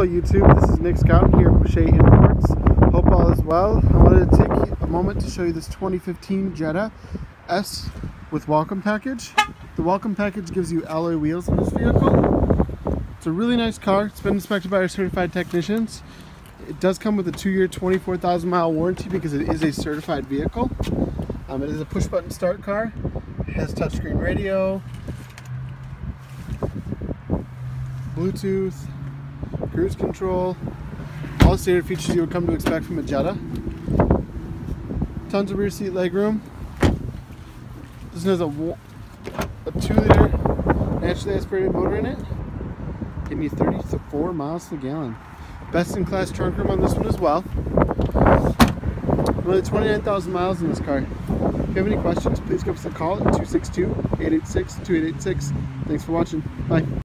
Hello YouTube, this is Nick Schouten here at Boucher Imports. Hope all is well. I wanted to take a moment to show you this 2015 Jetta S with welcome package. The welcome package gives you alloy wheels in this vehicle. It's a really nice car. It's been inspected by our certified technicians. It does come with a 2-year, 24,000 mile warranty because it is a certified vehicle. It is a push button start car. It has touchscreen radio, Bluetooth, cruise control, all standard features you would come to expect from a Jetta. Tons of rear seat legroom. This one has a 2-liter naturally aspirated motor in it, giving you 34 miles to the gallon. Best in class trunk room on this one as well. Only 29,000 miles in this car. If you have any questions, please give us a call at 262-886-2886. Thanks for watching. Bye.